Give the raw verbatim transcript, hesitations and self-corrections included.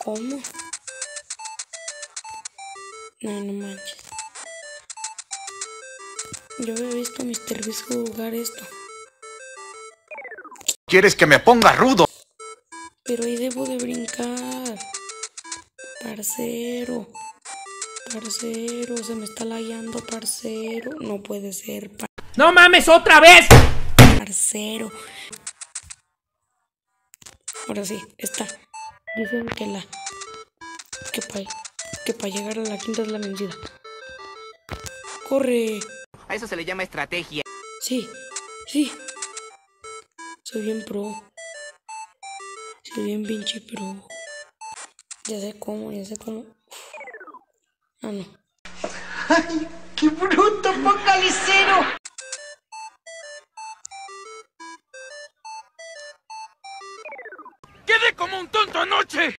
¿Cómo? No, no manches. Yo había visto a mister Beast jugar esto. ¿Quieres que me ponga rudo? Pero ahí debo de brincar. Parcero. Parcero, se me está lagueando, parcero. No puede ser, par ¡No mames, otra vez! parcero. Ahora sí, está. Dicen que la... Que para que pa llegar a la quinta es la vencida. ¡Corre! A eso se le llama estrategia. Sí, sí. Soy bien pro. Soy bien pinche pro. Ya sé cómo, ya sé cómo. Ah, no. ¡Ay, qué bruto, focalicero! ¡Quedé como un tonto anoche!